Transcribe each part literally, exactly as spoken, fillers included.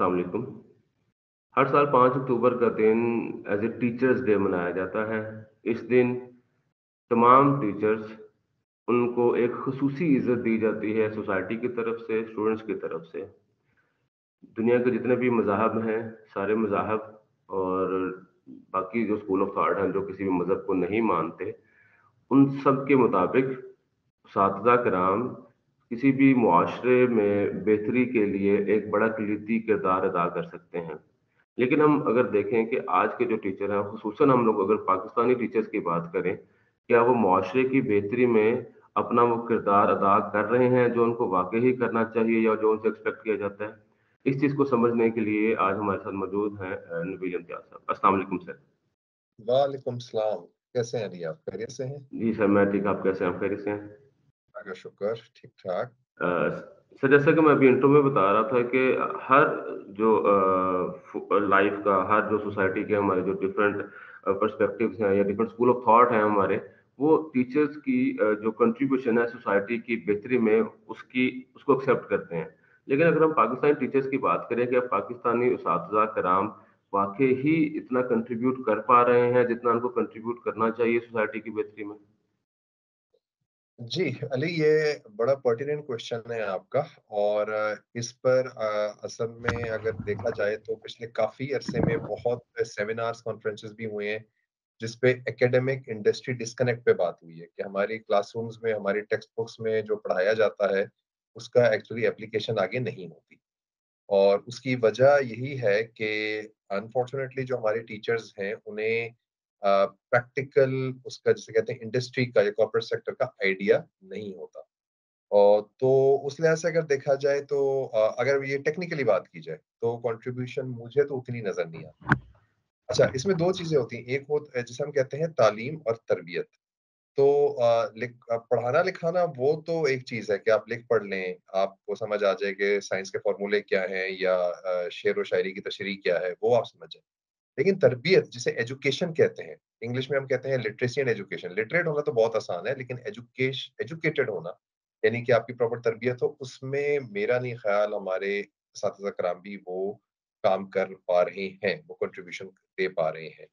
अस्सलाम वालेकुम। हर साल पाँच अक्टूबर का दिन एज़ ए टीचर्स डे मनाया जाता है। इस दिन तमाम टीचर्स उनको एक ख़ुसूसी इज़्ज़त दी जाती है सोसाइटी की तरफ से, स्टूडेंट्स की तरफ से। दुनिया के जितने भी मज़ाहब हैं, सारे मज़ाहब और बाकी जो स्कूल ऑफ थॉट हैं, जो किसी भी मज़हब को नहीं मानते, उन सब के मुताबिक असातिज़ा किराम किसी भी मुआशरे में बेहतरी के लिए एक बड़ा कलीदी किरदार अदा कर सकते हैं। लेकिन हम अगर देखें कि आज के जो टीचर हैं, ख़ुसूसन हम लोग अगर पाकिस्तानी टीचर्स की बात करें, क्या वो मुआशरे की बेहतरी में अपना वो किरदार अदा कर रहे हैं, जो उनको वाक़ई ही करना चाहिए या जो उनसे एक्सपेक्ट किया जाता है? इस चीज़ को समझने के लिए आज हमारे साथ मौजूद हैं अ, नबील इम्तियाज़ साहब। अस्सलाम वालेकुम सर। वालेकुम सलाम। कैसे हैं जी आप? खैरियत से हैं? जी सर, मैं ठीक, आप कैसे हैं? आप खैरियत से हैं? अल्लाह का शुक्र, ठीक-ठाक। अ, सर जैसा कि मैं अभी इंट्रो में बता रहा था कि हर जो अ, फु लाइफ का हर जो सोसाइटी के हमारे जो डिफरेंट अ, पर्सपेक्टिव्स हैं या डिफरेंट स्कूल ऑफ थॉट हैं हमारे, वो टीचर्स की अ, जो कंट्रीब्यूशन है सोसाइटी की बेहतरी में उसकी उसको एक्सेप्ट करते हैं। लेकिन अगर हम पाकिस्तानी टीचर्स की बात करें कि अब पाकिस्तानी असातिज़ा कराम वाक़ई ही इतना कंट्रीब्यूट कर पा रहे हैं जितना उनको कंट्रीब्यूट करना चाहिए सोसाइटी की बेहतरी में? जी, अली ये बड़ा पर्टिनेंट क्वेश्चन है आपका और अ, इस पर अ, असल में अगर देखा जाए तो पिछले काफ़ी अरसे में बहुत सेमिनार्स, कॉन्फ्रेंसेस भी हुए हैं, जिस पे एकेडमिक इंडस्ट्री डिस्कनेक्ट पे बात हुई है कि हमारी क्लासरूम्स में, हमारी टेक्स्ट बुक्स में जो पढ़ाया जाता है, उसका एक्चुअली एप्लीकेशन आगे नहीं होती। और उसकी वजह यही है कि अनफॉर्चुनेटली जो हमारे टीचर्स हैं उन्हें प्रैक्टिकल उसका जिसे कहते हैं इंडस्ट्री का या कॉर्पोरेट सेक्टर का आइडिया नहीं होता। और तो उस लिहाज से अगर देखा जाए तो अ, अगर ये टेक्निकली बात की जाए तो कंट्रीब्यूशन मुझे तो उतनी नजर नहीं आती। अच्छा, इसमें दो चीजें होती हैं, एक हो जिसे हम कहते हैं तालीम और तरबियत। तो अ, लिख अ, पढ़ाना-लिखाना वो तो एक चीज़ है कि आप लिख पढ़ लें, आपको समझ आ जाए कि साइंस के फ़ॉर्मूले क्या हैं या अ, शेर व शायरी की तशरीह क्या है, वो आप समझ जाएँ। लेकिन तरबियत जिसे एजुकेशन कहते हैं, इंग्लिश में हम कहते हैं लिटरेसी एंड एजुकेशन। लिटरेट होना तो बहुत आसान है, लेकिन एजुकेश एजुकेटेड होना, यानी कि आपकी प्रॉपर तरबियत हो, उसमें मेरा नहीं ख़्याल हमारे असातिज़ा कराम भी वो काम कर पा रहे हैं, वो कंट्रीब्यूशन दे पा रहे हैं।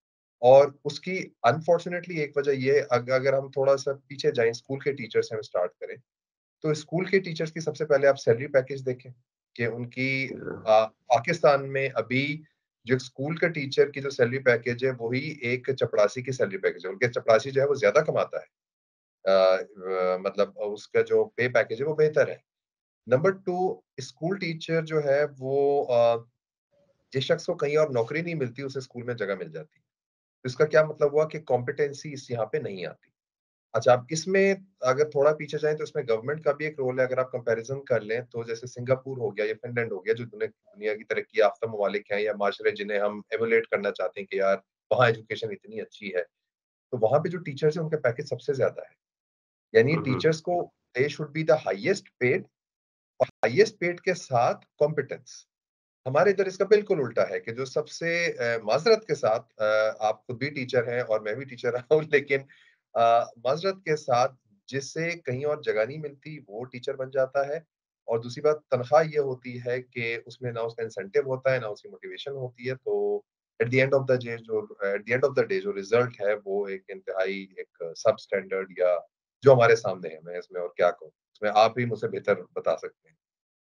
और उसकी अनफॉर्च्यूनेटली एक वजह ये अग अगर हम थोड़ा-सा पीछे जाएँ, स्कूल के टीचर से हम स्टार्ट करें, तो स्कूल के टीचर्स की सबसे पहले आप सैलरी पैकेज देखें कि उनकी अ, पाकिस्तान में अभी जो स्कूल के टीचर की जो सैलरी पैकेज है, वही एक चपरासी की सैलरी पैकेज है। उनके चपरासी जो है वो ज़्यादा कमाता है। अ अ, मतलब उसका जो पे पैकेज है वो बेहतर है। नंबर टू, स्कूल टीचर जो है वो अ, जिस शख्स को कहीं और नौकरी नहीं मिलती, उसे स्कूल में जगह मिल जाती है। तो इसका क्या मतलब हुआ कि कॉम्पिटेंसी इस यहाँ पे नहीं आती। अच्छा, अब इसमें अगर थोड़ा पीछे जाएँ तो इसमें गवर्नमेंट का भी एक रोल है, अगर आप कंपैरिज़न कर लें तो जैसे सिंगापुर हो गया या फ़िनलैंड हो गया जो दुनिया दुनिया की तरक्की याफ़्ता ममालिक हैं या माशरे जिन्हें हम एमुलेट करना चाहते हैं कि यार वहाँ एजुकेशन इतनी अच्छी है। तो वहाँ पे जो टीचर्स हैं उनका पैकेज सबसे ज़्यादा है। यानी हुँ, हुँ। टीचर्स को दे should be the highest paid और हाईएस्ट पेड के साथ कॉम्पिटेंस। हमारे इधर इसका बिल्कुल उल्टा है कि जो सबसे अ, माज़रत के साथ अ, आप खुद भी टीचर हैं और मैं भी टीचर रहा हूँ लेकिन अ, माज़रत के साथ जिससे कहीं और जगह नहीं मिलती वो टीचर बन जाता है और दूसरी बात तनख्वाह ये होती है कि उसमें ना उसका इंसेंटिव होता है, ना उसकी मोटिवेशन होती है तो at the end of the day जो at the end of the day जो रिज़ल्ट है वो एक इंतहाई एक सब स्टैंडर्ड या जो हमारे सामने है, मैं इसमें और क्या कहूँ? इसमें आप ही मुझसे बेहतर बता सकते हैं।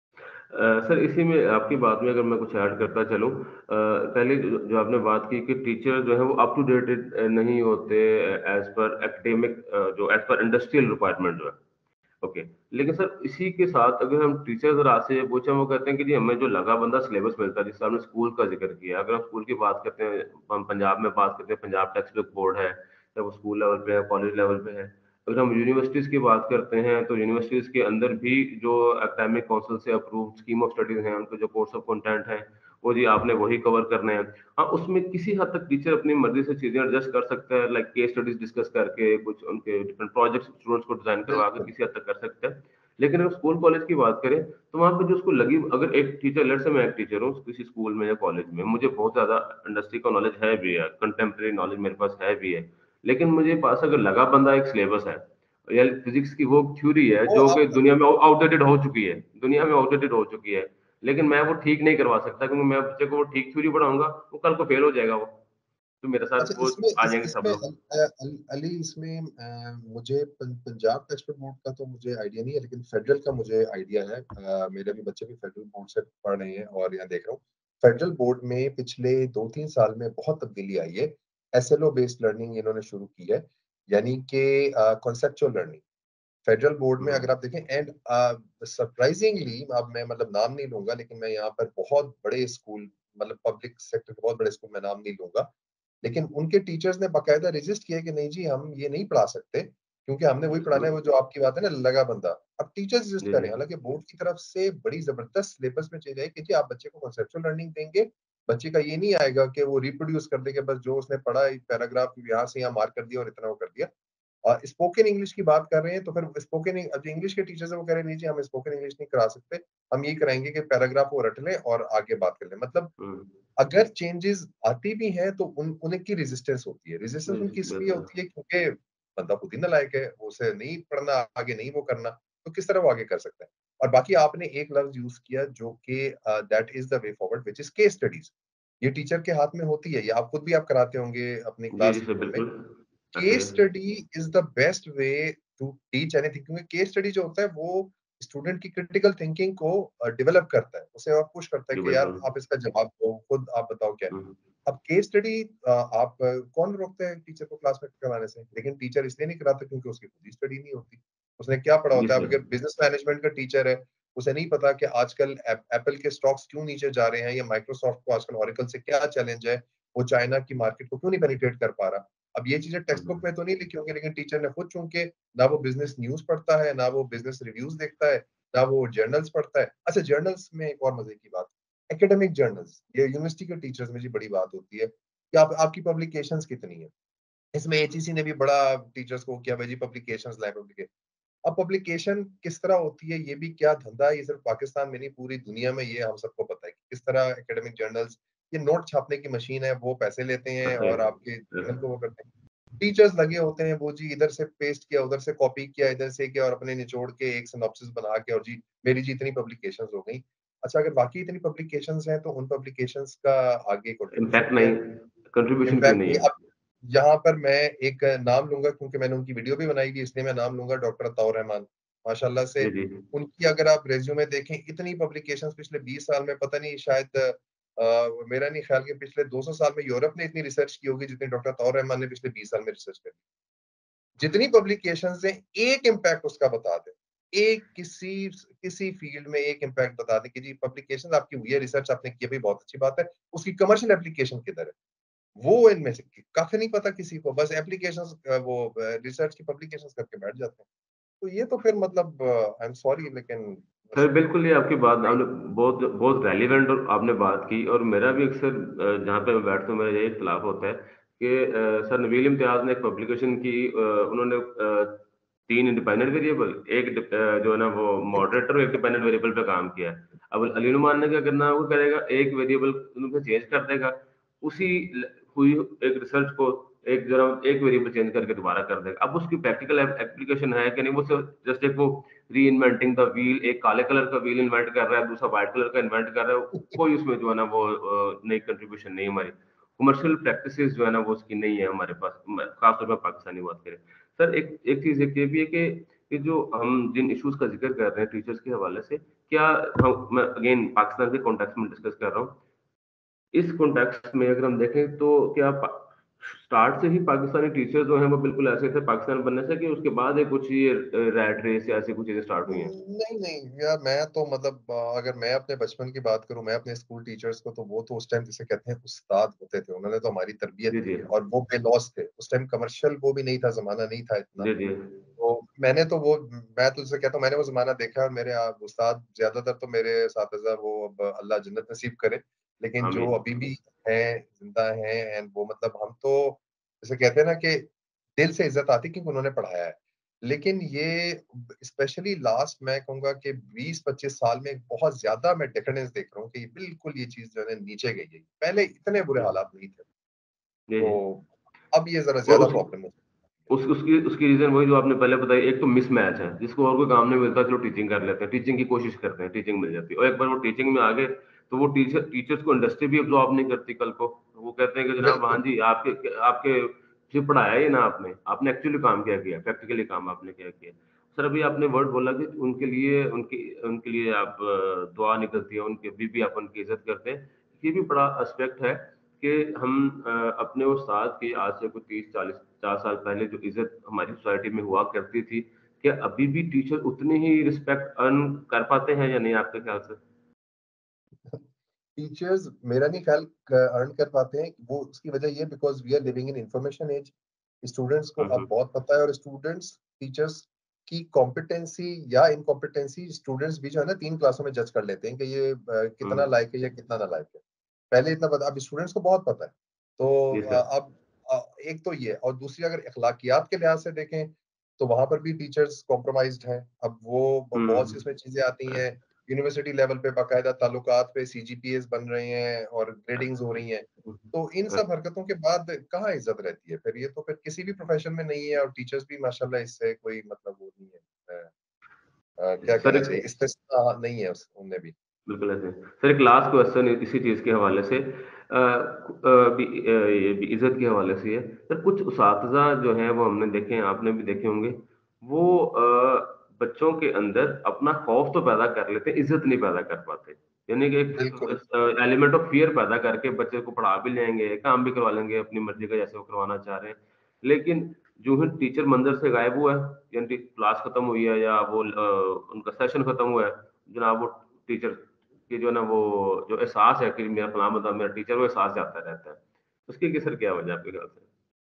अ, सर इसी में आपकी बात में अगर मैं कुछ ऐड करता चलूँ अ, पहले जो जो आपने बात की कि टीचर जो है वो अप टू डेटेड अ, नहीं होते एज़ पर एकेडमिक अ, जो एज़ पर इंडस्ट्रियल रिक्वायरमेंट जो है। ओके, लेकिन सर इसी के साथ अगर हम टीचर्स और आपसे ये पूछें वो कहते हैं कि जी हमें जो लगा बंदा सिलेबस मिलता है, जैसे आपने स्कूल का ज़िक्र किया, अगर हम स्कूल की बात करते हैं, हम पंजाब में बात करते हैं, पंजाब टेक्स्ट बुक बोर्ड है, या वो स्कूल लेवल पे है, कॉलेज लेवल पे है। अगर हम यूनिवर्सिटीज़ की बात करते हैं, तो यूनिवर्सिटीज़ के अंदर भी जो एकेडमिक काउंसिल से अप्रूव्ड स्कीम ऑफ स्टडीज़ हैं, उनके जो कोर्स ऑफ कंटेंट हैं, वो जी आपने वही कवर करने हैं। हाँ, उसमें किसी हद तक टीचर अपनी मर्ज़ी से चीज़ें एडजस्ट कर सकता है, लाइक केस स्टडीज़ डिस्कस करके, कुछ उनके डिफरेंट प्रोजेक्ट्स स्टूडेंट्स को डिज़ाइन करवा के बिल्कुल। किसी हद तक कर सकता है। लेकिन अगर स्कूल कॉलेज की बात करें, तो वहाँ पे जो उसको लगी अगर एक टीचर लेट्स से मैं एक टीचर हूँ किसी स्कूल में या कॉलेज में, मुझे बहुत ज़्यादा इंडस्ट्री का नॉलेज है भी है, कंटेम्परेरी नॉलेज मेरे पास है भी है। लेकिन मुझे पास अगर लगा बंदा एक सिलेबस है, या फिज़िक्स की वो थ्योरी है वो जो कि आप दुनिया में आउ आउटडेटेड हो चुकी है दुनिया में आउटडेटेड हो चुकी है। लेकिन मैं वो ठीक नहीं करवा सकता, क्योंकि मैं बच्चे को वो ठीक थ्योरी पढ़ाऊँगा, वो कल को फेल हो जाएगा वो। तो मेरे साथ अच्छा, वो इसमें आ इस जाएँगे सब इसमें लोग। अल अ, अल अली इसमें अ, मुझे पं पंजाब टेक्स्ट बोर्ड का तो मुझे आइडिया नहीं है, लेकिन फेडरल का मुझे आइडिया है। अ, मेरे भी बच्चे भी फेडरल बोर्ड से पढ़ रहे हैं और यहाँ देख रहा हूँ। फेडरल बोर्ड में पिछले दो तीन साल में बहुत तब्दीली आई है। एसएलओ बेस्ड लर्निंग इन्होंने शुरू की है, यानी कि अ, कॉन्सेप्चुअल लर्निंग। फेडरल बोर्ड में हुँ, अगर आप देखें एंड अ, सरप्राइजिंगली अब मैं मतलब नाम नहीं लूँगा, लेकिन मैं यहाँ पर बहुत बड़े स्कूल मतलब पब्लिक सेक्टर के बहुत बड़े स्कूल में नाम नहीं लूँगा। लेकिन उनके टीचर्स ने बाकायदा रेज़िस्ट किया कि नहीं जी, हम ये नहीं पढ़ा सकते, क्योंकि हमने वही पढ़ाना है वो जो आपकी बात है ना लगा बंदा। अब टीचर्स रेज़िस्ट जी, कर जी। रहे हैं, हालाँकि बोर्ड की तरफ से बड़ी ज़बरदस्त सिलेबस में चेंज आई कि जी आप बच्चे को कॉन्सेप्चुअल लर्निंग देंगे, बच्चे का ये नहीं आएगा कि वो रिप्रोड्यूस कर देगा बस जो उसने पढ़ा एक पैराग्राफ यहाँ से यहाँ मार्क कर दिया और इतना वो कर दिया। अ, स्पोकन इंग्लिश की बात कर रहे हैं तो फिर स्पोकन इंग जो इंग्लिश के टीचर्स हैं वो कह रहे हैं नहीं जी हम स्पोकन इंग्लिश नहीं करा सकते, हम यही कराएँगे कि पैराग्राफ वो रट लें और आगे बात कर लें। मतलब हुँ, अगर चेंजेज़ आती भी हैं तो उन उनकी रेजिस्टेंस होती है। रेजिस्टेंस जी, उनकी इसलिए बिल्कुल। होती है क्योंकि बंदा खुद ही नालायक है, उसे नहीं पढ़ना, आगे नहीं वो करना, तो किस तरह वो आगे कर सकता है? और बाकी आपने एक लफ्ज़ यूज़ किया जो कि अ, that is the way forward which is case studies. ये टीचर के हाथ में होती है, ये आप खुद भी आप कराते होंगे अपनी जी, जी, क्लास सर, रूम में। बिल्कुल। ऐसे case study is the best way to teach anything, क्योंकि केस स्टडी जो होता है वो स्टूडेंट की क्रिटिकल थिंकिंग को अ, डेवलप करता है। उसे और पुश करता है जी, कि यार बिल्कुल। आप इसका जवाब दो, खुद आप बताओ क्या है? हुँ, अब केस स्टडी अ, आप अ, कौन रोकता है टीचर को क्लास में करवाने से? लेकिन टीचर इसलिए नहीं कराता क्योंकि उसकी खुद ही स्टडी नहीं होती। उसने क्या पढ़ा जी, होता है? अब सर। अगर बिज़नेस मैनेजमेंट का टीचर है, उसे नहीं पता कि आजकल एप एप्पल के स्टॉक्स क्यों नीचे जा रहे हैं या माइक्रोसॉफ्ट को आजकल ओरेकल से क्या चैलेंज है? वो चाइना की मार्केट को क्यों नहीं पेनिट्रेट कर पा रहा? अब ये चीज़ें टेक्स्ट बुक हुँ, में तो नहीं लिखी होंगी, लेकिन टीचर ने खुद चूँकि ना वो बिज़नेस न्यूज़ पढ़ता है, ना वो बिज़नेस रिव्यूज़ देखता है, ना वो जर्नल्स पढ़ता है। अच्छा, जर्नल्स में एक और मज़े की बात, एकेडमिक जर्नल्स, ये यूनिवर्सिटी के टीचर्स में जी बड़ी बात होती है कि आप आपकी पब्लिकेशंस कितनी है? इसमें एचईसी ने भी बड़ा टीचर्स को किया, भाई जी पब्लिकेशंस लाएँ पब्लिके अब पब्लिकेशन किस तरह होती है, ये भी क्या धंधा है, ये सिर्फ पाकिस्तान में नहीं पूरी दुनिया में ये हम सबको पता है कि किस तरह एकेडमिक जर्नल्स, ये नोट छापने की मशीन है, वो पैसे लेते हैं ऐसे और आपके यस। जर्नल को वो करते हैं। टीचर्स लगे होते हैं, वो जी इधर से पेस्ट किया, उधर से कॉपी किया, इधर से किया और अपने निचोड़ के एक सिनॉप्सिस बना के और जी मेरी जी इतनी पब्लिकेशंस हो गई। अच्छा, अगर वाक़ई इतनी पब्लिकेशंस हैं, तो उन पब्लिकेशंस का आगे कंट्रीब्यूशन इम्पैक्ट क्या नहीं, है? कंट्रीब्यूशन क्यों इम्पैक्ट नहीं नहीं। है? अब यहाँ पर मैं एक नाम लूँगा क्योंकि मैंने उनकी वीडियो भी बनाई थी, इसलिए मैं नाम लूँगा डॉक्टर अताउर रहमान। माशाअल्लाह से जी, जी। उनकी अगर आप रिज़्यूमे देखें, इतनी पब्लिकेशंस पिछले बीस साल में पता नहीं शायद अ, मेरा नहीं ख़्याल कि पिछले दो सौ साल में यूरोप ने इतनी रिसर्च की होगी जितनी डॉक्टर अताउर रहमान ने पिछले बीस साल में रिसर्च करी। जितनी पब्लिकेशंस हैं, एक इम्पैक्ट उसका बता दें। एक किसी किसी फ़ील्ड में एक इम्पैक्ट बता दें कि जी पब्लिकेशंस आपकी हुई है, रिसर्च आपने की है, भई बहुत अच्छी बात है। उसकी कमर्शियल एप्लीकेशन किधर है? वो इनमें से कि कख नहीं पता किसी को, बस एप्लीकेशंस अ, वो अ, रिसर्च की पब्लिकेशंस करके बैठ जाते हैं। तो ये तो फिर मतलब आई एम सॉरी लेकिन बस सर, बिल्कुल ये आपकी बात नहीं। आपने बहुत बहुत रेलेवेंट और आपने बात की, और मेरा भी अक्सर अ, जहाँ पे मैं बैठता हूँ मेरा यही इख्तिलाफ होता है कि अ, सर नबील इम्तियाज़ ने एक पब्लिकेशन की, अ, उन्होंने अ, तीन इंडिपेंडेंट वेरिएबल, एक डिप अ, जो है ना वो मॉडरेटर और एक डिपेंडेंट वेरिएबल पे काम किया है। अब अली नुमान ने क्या करना है, वो करेगा एक वेरिएबल उनमें चेंज कर देगा, उसी ल हुई एक रिसर्च को एक जरा एक वेरिएबल चेंज करके दोबारा कर देगा। अब उसकी प्रैक्टिकल एप एप्लीकेशन है कि नहीं, वो सिर्फ जस्ट एक वो री-इन्वेंटिंग द व्हील, एक काले कलर का व्हील इन्वेंट कर रहा है, दूसरा व्हाइट कलर का इन्वेंट कर रहा है, कोई उसमें जो है ना वो अ, नई कंट्रीब्यूशन नहीं है हमारी। कमर्शियल प्रैक्टिसेज़ जो है ना वो उसकी नहीं है हमारे पास, म खासतौर पे पाकिस्तानी बात करें। सर एक एक चीज़ एक ये भी है कि ये जो हम जिन इश्यूज़ का ज़िक्र कर रहे हैं टीचर्स के हवाले से, क्या हम मैं अगेन पाकिस्तान के कॉन्टेक्स्ट में डिस्कस कर रहा हूँ। इस कॉन्टेक्स्ट में अगर हम देखें तो क्या पा स्टार्ट से ही पाकिस्तानी टीचर जो हैं वो बिल्कुल ऐसे थे पाकिस्तान बनने से, कि उसके बाद ये कुछ ये अ, रैट रेस या ऐसी कुछ चीज़ें स्टार्ट हुई हैं? नहीं, नहीं यार मैं तो मतलब अ, अगर मैं अपने बचपन की बात करूँ, मैं अपने स्कूल टीचर्स को तो वो तो उस टाइम जिसे कहते हैं उस्ताद होते थे। उन्होंने तो हमारी तरबियत जी, की जी। है और वो बेलौस थे। उस टाइम कमर्शियल वो भी नहीं था, ज़माना नहीं था इतना। जी, जी। तो मैंने तो वो मैं तो जिसे कहता हूँ मैंने वो ज़माना देखा है और मेरे अ, उस्ताद ज़्यादातर तो मेरे असातिज़ा वो अब अल्लाह जन्नत नसीब करे। लेकिन जो आमीन। अभी भी हैं, ज़िंदा हैं एंड वो मतलब हम तो जिसे कहते हैं ना कि दिल से इज़्ज़त आती है क्योंकि उन्होंने पढ़ाया है। लेकिन ये स्पेशली लास्ट मैं कहूँगा कि बीस पच्चीस साल में बहुत ज़्यादा मैं डिफरेंस देख रहा हूँ कि बिल्कुल ये चीज़ जो है नीचे गई है। पहले इतने बुरे जी, हालात नहीं थे। जी, जी। तो अब ये ज़रा और ज़्यादा उस प्रॉब्लम है। उस उसकी उसकी रीजन वही जो आपने पहले बताई, एक तो मिसमैच है, जिसको और कोई काम नहीं मिलता, चलो टीचिंग कर लेते हैं, टीचिंग की कोशिश करते हैं, टीचिंग मिल जाती है, और एक बार वो टीचिंग में आ गए तो वो टीचर टीचर्स को इंडस्ट्री भी अब्सॉर्ब नहीं करती कल को। वो कहते हैं कि जनाब हाँ बिल्कुल। जी, आपके आपके सिर्फ पढ़ाया ही ना आपने, आपने एक्चुअली काम क्या किया, प्रैक्टिकली काम आपने क्या किया। सर अभी आपने वर्ड बोला कि उनके लिए उनकी उनके लिए आप अ, दुआ निकलती है, उनके अभी भी आप उनकी इज्जत करते हैं। ये भी बड़ा एस्पेक्ट है कि हम अ, अपने उस्ताद की आज से कुछ तीस चालीस पचास साल पहले जो इज्जत हमारी सोसाइटी में हुआ करती थी, क्या अभी भी टीचर उतनी ही रिस्पेक्ट अर्न कर पाते हैं या नहीं आपके ख्याल से? टीचर्स मेरा नहीं ख्याल अर्न कर पाते हैं, वो उसकी वजह ये because we are living in information age. Students को हुँ, अब हुँ। बहुत पता है, और स्टूडेंट्स टीचर्स की कॉम्पिटेंसी या इनकॉम्पिटेंसी स्टूडेंट्स भी जो है ना तीन क्लासों में जज कर लेते हैं कि ये अ, कितना हुँ। लायक है या कितना नालायक है। पहले इतना पता, अब स्टूडेंट्स को बहुत पता है। तो जी अ, सर। अब अ, एक तो ये, और दूसरी अगर अखलाकियात के लिहाज से देखें तो वहां पर भी टीचर्स कॉम्प्रोमाइज्ड हैं। अब वो ब- बहुत सी हुँ। उसमें चीजें आती हैं, यूनिवर्सिटी लेवल पे बाकायदा ताल्लुकात पे सीजीपीएस बन रहे हैं और ग्रेडिंग्स हो रही हैं। तो इन सब अच्छा। हरकतों के बाद कहाँ इज्जत रहती है फिर? ये तो फिर किसी भी प्रोफेशन में नहीं है, और टीचर्स भी माशाल्लाह इससे कोई मतलब वो नहीं है। अ, अ, क्या सर कहना चाहिए, एक इस्तिस्ना नहीं है उस उनमें भी। बिल्कुल ऐसे। सर एक लास्ट क्वेश्चन इसी चीज़ के हवाले से अ, अ, भी अ, ये भी इज़्ज़त के हवाले से ही है। सर कुछ उसातिज़ा जो हैं वो हमने देखे हैं, आपने भी देखे होंगे, वो अ, बच्चों के अंदर अपना खौफ तो पैदा कर लेते हैं, इज़्ज़त नहीं पैदा कर पाते। यानी कि एक बिल्कुल। अ, एलिमेंट ऑफ फ़ियर पैदा करके बच्चे को पढ़ा भी लेंगे, काम भी करवा लेंगे अपनी मर्ज़ी का जैसे वो करवाना चाह रहे हैं। लेकिन जो ही टीचर मंज़र से गायब हुआ है, यानी क्लास खत्म हुई है या वो अ, उनका सेशन खत्म हुआ है, जनाब वो टीचर कि जो है ना वो जो एहसास है कि मेरा फलाँ बंदा मेरा टीचर, वो एहसास जाता रहता है। उसकी की सर क्या वजह है आपके ख्याल से?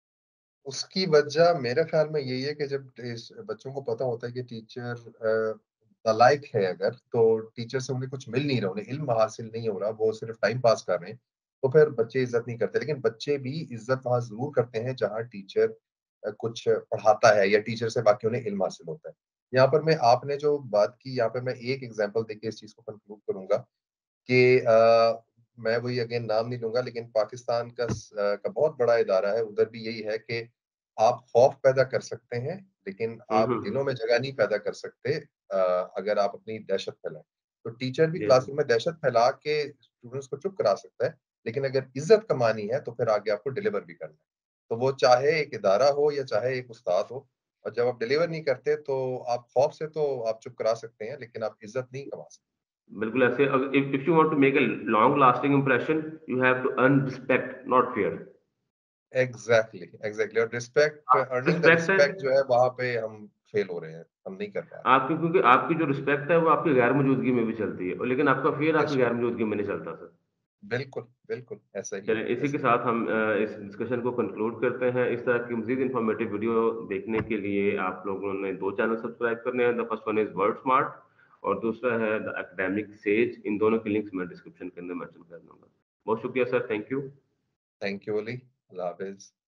उसकी वजह मेरे ख्याल में यही है कि जब इस बच्चों को पता होता है कि टीचर अ, नालायक है अगर, तो टीचर से उन्हें कुछ मिल नहीं रहा, उन्हें इल्म हासिल नहीं हो रहा, वो सिर्फ टाइम पास कर रहे हैं, तो फिर बच्चे इज़्ज़त नहीं करते। लेकिन बच्चे भी इज़्ज़त वहाँ ज़रूर करते हैं जहाँ टीचर अ, कुछ पढ़ाता है या टीचर से वाक़ई उन्हें इल्म हासिल होता है। यहाँ पर मैं आपने जो बात की, यहाँ पे मैं एक एग्ज़ाम्पल देके इस चीज़ को कंक्लूड करूँगा कि अ, मैं वही अगेन नाम नहीं लूँगा, लेकिन पाकिस्तान का स अ, का बहुत बड़ा इदारा है, उधर भी यही है कि आप खौफ पैदा कर सकते हैं, लेकिन हुँ, आप हुँ, हुँ। दिलों में जगह नहीं पैदा कर सकते अ, अगर आप अपनी दहशत फैलाएँ। तो टीचर भी जी सर। क्लासरूम में दहशत फैला के स्टूडेंट्स को चुप करा सकता है, लेकिन अगर इज़्ज़त कमानी है, तो फिर आगे आपको डिलीवर भी करना है। तो वो चाहे एक इदारा हो या चाहे एक उस्ताद हो, और जब आप डिलीवर नहीं करते, तो आप खौफ से तो आप चुप करा सकते हैं, लेकिन आप इज़्ज़त नहीं कमा सकते। बिल्कुल ऐसे अग if if you want to make a long lasting impression, you have to earn respect not fear. Exactly, exactly, और रिस्पेक्ट, आप अर्निंग द रिस्पेक्ट है रिस्पेक्ट जो है वहाँ पे हम फेल हो रहे हैं, हम नहीं कर पा रहे। आपकी, क्योंकि आपकी जो रिस्पेक्ट है वो आपकी गैर मौजूदगी में भी चलती है, और लेकिन आपका फियर आपकी बेशक, गैर मौजूदगी में नहीं चलता सर। बिल्कुल, बिल्कुल, ऐसा ही है, चलें इसी के ऐसा ही साथ हम अ, इस डिस्कशन को कंक्लूड करते हैं। इस तरह की मज़ीद इन्फॉर्मेटिव वीडियो देखने के लिए आप लोगों ने दो चैनल सब्सक्राइब करने हैं। The first one is word smart और दूसरा है द एकेडमिक सेज। इन दोनों की लिंक्स मैं डिस्क्रिप्शन के अंदर मेंशन कर दूँगा। बहुत शुक्रिया सर, थैंक यू। है। थैंक यू अली, अल्लाह हाफ़िज़।